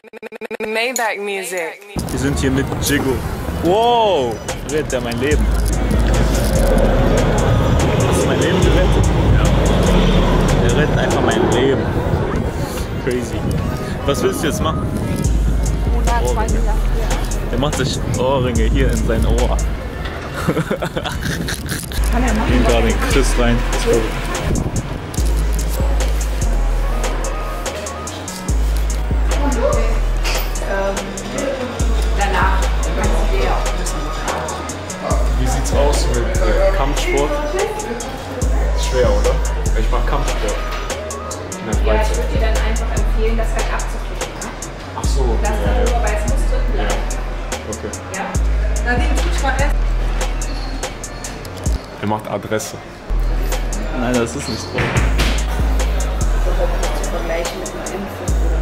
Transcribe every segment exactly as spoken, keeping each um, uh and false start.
Maybach Music. Wir sind hier mit Jigo. Wow! Rettet er mein Leben. Hast du mein Leben gerettet? Ja. Er rettet einfach mein Leben. Crazy. Was willst du jetzt machen? Ohrringe. Er macht sich Ohrringe hier in sein Ohr. Kann er machen? Gehen gerade in Chris rein. Let's go. Wie sieht's aus mit äh, Kampfsport? Ist schwer, oder? Ich mach Kampfsport. Ja, ich würde dir dann einfach empfehlen, das halt abzufliegen. Ne? Ach so. Das ja, dann nur, ja. weil es muss drücken bleiben. Ja. Okay. Ja? Nadine, tut mal essen. Er macht Adresse. Nein, das ist nicht so. Zu vergleichen mit einer Impfung oder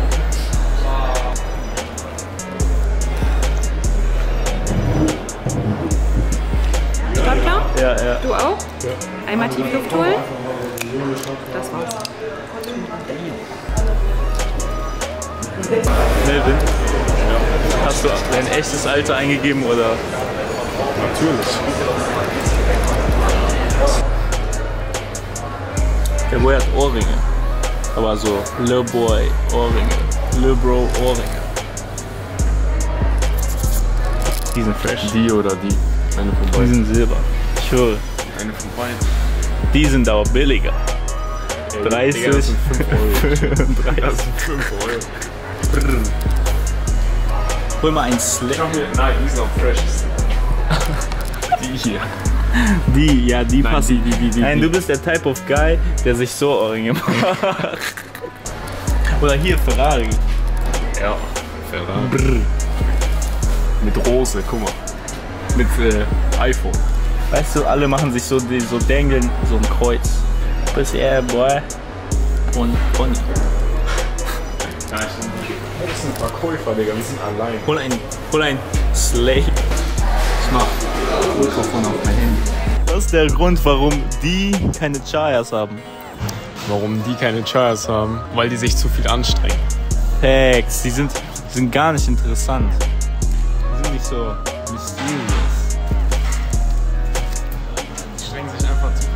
einer Startklar? Ja, ja. Du auch? Ja. Einmal tief Luft holen. Das war's. Melvin, ja. Hast du dein echtes Alter eingegeben oder? Natürlich. Der Boy hat Ohrringe. Aber so, Lil Boy Ohrringe. Lil Bro Ohrringe. Die sind fresh. Die oder die? Eine von Die beiden. sind silber. Ich höre. Eine von beiden. Die sind aber billiger. Ey, dreißig. Digga, das sind fünf Euro. fünfunddreißig. Das sind fünf Euro. Brrr. Hol mal einen Slack. Schau mir, nein, die sind am freshesten. Die hier. Die, ja, die Nein, passen. die, die, die, die, Nein, die. du bist der Type of Guy, der sich so Ohrringe macht. Oder hier Ferrari. Ja, Ferrari. Brrr. Mit Rose, guck mal. Mit äh, iPhone. Weißt du, alle machen sich so, die, so dengeln, so ein Kreuz. Bis er, boy. Und Pony. Ja, das sind Verkäufer, Digga, wir sind allein. Hol ein, hol ein Slay. Ich mach Mikrofon auf mein Handy. Das ist der Grund, warum die keine Chayas haben. Warum die keine Chayas haben? Weil die sich zu viel anstrengen. Facts, die sind, die sind gar nicht interessant. Die sind nicht so mysterious. Die strengen sich einfach zu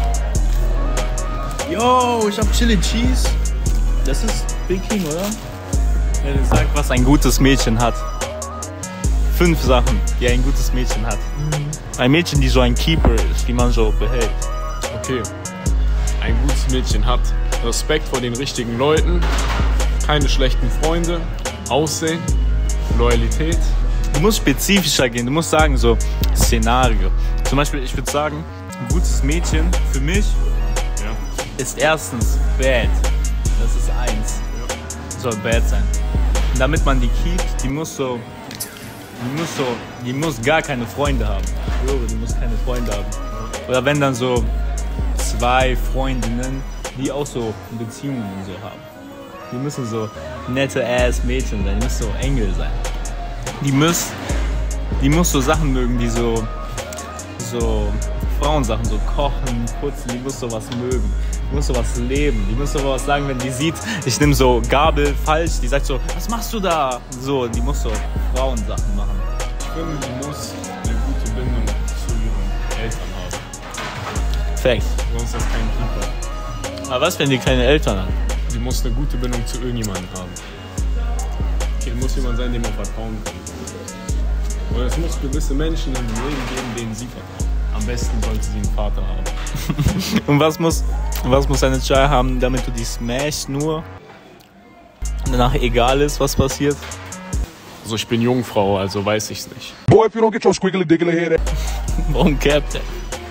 viel. Yo, ich hab Chili Cheese. Das ist Big King, oder? Ja, der sagt, was ein gutes Mädchen hat. Fünf Sachen, die ein gutes Mädchen hat. Ein Mädchen, die so ein Keeper ist, die man so behält. Okay. Ein gutes Mädchen hat Respekt vor den richtigen Leuten, keine schlechten Freunde, Aussehen, Loyalität. Du musst spezifischer gehen, du musst sagen so Szenario. Zum Beispiel, ich würde sagen, ein gutes Mädchen für mich Ja. ist erstens bad. Das ist eins. Soll bad sein. Und damit man die keept, die muss so, die muss so, die muss gar keine Freunde haben. Ich höre, die muss keine Freunde haben. Oder wenn dann so zwei Freundinnen, die auch so Beziehungen und so haben. Die müssen so nette ass Mädchen sein, die müssen so Engel sein. Die muss, die muss so Sachen mögen, die so, so Frauensachen, so kochen, putzen, die muss sowas mögen. Die muss sowas leben, die muss sowas sagen, wenn die sieht, ich nehme so Gabel falsch, die sagt so, was machst du da? So, die muss so Frauensachen machen. Ich finde, die muss eine gute Bindung zu ihren Eltern haben. Fact. Sonst ist das kein Keeper. Aber was, wenn die keine Eltern hat? Sie muss eine gute Bindung zu irgendjemandem haben. Okay, muss jemand sein, dem man vertrauen kann. Oder es muss gewisse Menschen im Leben geben, denen sie vertrauen. Am besten sollte sie einen Vater haben. Und was muss, was muss eine Chai haben, damit du die smash nur und danach egal ist, was passiert? Also ich bin Jungfrau, also weiß ich's nicht. Boy, if you don't get your squiggly diggly head. Warum capt der?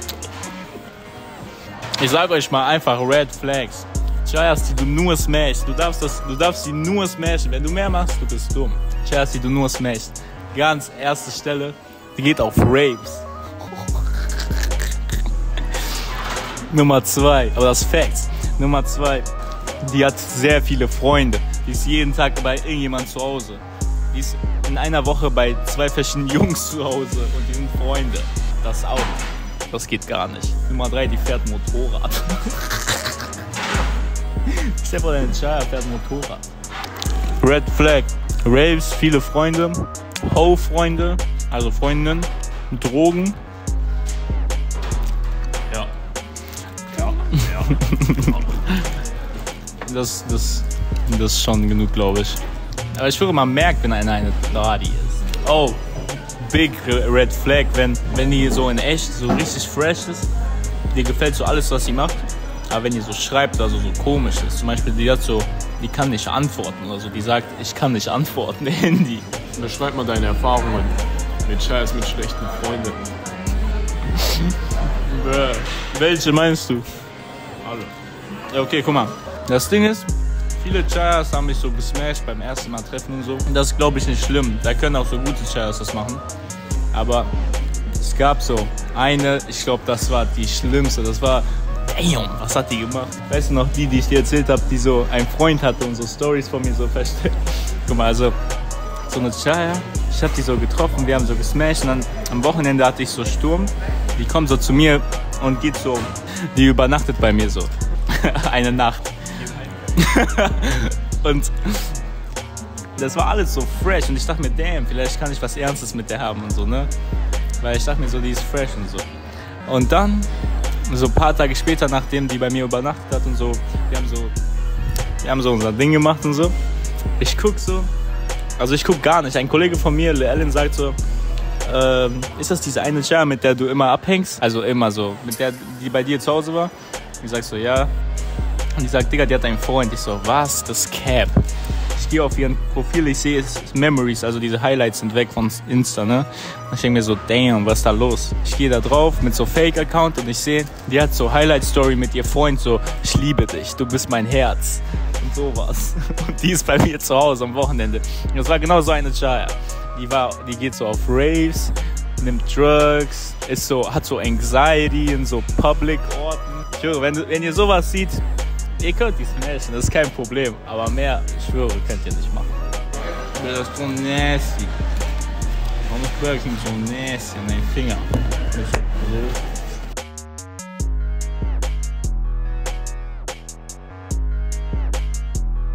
Ich sag euch mal einfach Red Flags. Chayas, die du nur smashst. Du darfst, das, du darfst sie nur smashen. Wenn du mehr machst, du bist dumm. Chayas, die du nur smashst. Ganz erste Stelle, die geht auf Raves. Nummer zwei, aber das ist Facts. Nummer zwei, die hat sehr viele Freunde. Die ist jeden Tag bei irgendjemand zu Hause. Die ist in einer Woche bei zwei verschiedenen Jungs zu Hause und die sind Freunde. Das auch. Das geht gar nicht. Nummer drei, die fährt Motorrad. Stell dir vor, deine Chaya fährt Motorrad. Red Flag. Raves, viele Freunde. Ho-Freunde, also Freundinnen. Drogen. Ja. Ja. Ja. Das, das, das ist schon genug, glaube ich. Aber ich würde mal merken, wenn einer eine Ladi ist. Oh, big Red Flag, wenn, wenn die so in echt so richtig fresh ist. Dir gefällt so alles, was sie macht. Aber wenn die so schreibt, also so komisch ist. Zum Beispiel, die hat so, die kann nicht antworten oder so. Die sagt, ich kann nicht antworten, Handy. Beschreib mal deine Erfahrungen mit Scheiß mit schlechten Freunden. Welche meinst du? Alle. Ja, okay, guck mal. Das Ding ist, viele Chayas haben mich so gesmashed beim ersten Mal treffen und so. Und das ist, glaube ich, nicht schlimm. Da können auch so gute Chayas das machen. Aber es gab so eine, ich glaube, das war die schlimmste. Das war, damn, was hat die gemacht? Weißt du noch, die, die ich dir erzählt habe, die so einen Freund hatte und so Stories von mir so verstellt. Guck mal, also so eine Chaya, ich habe die so getroffen, wir haben so gesmashed und dann am Wochenende hatte ich so Sturm. Die kommt so zu mir und geht so, die übernachtet bei mir so. Eine Nacht. Und das war alles so fresh und ich dachte mir, damn, vielleicht kann ich was Ernstes mit der haben und so, ne? Weil ich dachte mir so, die ist fresh und so. Und dann, so ein paar Tage später, nachdem die bei mir übernachtet hat und so, wir haben so, wir haben so unser Ding gemacht und so. Ich guck so, also ich guck gar nicht. Ein Kollege von mir, Ellen, sagt so, ähm, ist das diese eine Chaya, mit der du immer abhängst? Also immer so, mit der, die bei dir zu Hause war? Ich sag so, ja. Und die sagt, Digga, die hat einen Freund. Ich so, was? Das ist Cap. Ich gehe auf ihren Profil, ich sehe Memories, also diese Highlights sind weg von Insta, ne? Und ich denke mir so, damn, was ist da los? Ich gehe da drauf mit so Fake-Account und ich sehe, die hat so Highlight-Story mit ihr Freund, so, ich liebe dich, du bist mein Herz. Und sowas. Und die ist bei mir zu Hause am Wochenende. Und das war genau so eine Chaya. Die, war, die geht so auf Raves, nimmt Drugs, ist so, hat so Anxiety in so Public-Orten. Ich höre, wenn, wenn ihr sowas seht, ihr könnt die smashen, das ist kein Problem. Aber mehr, ich schwöre, könnt ihr nicht machen. Das ist so nasty. Warum ist Burger King so nasty an deinen Finger?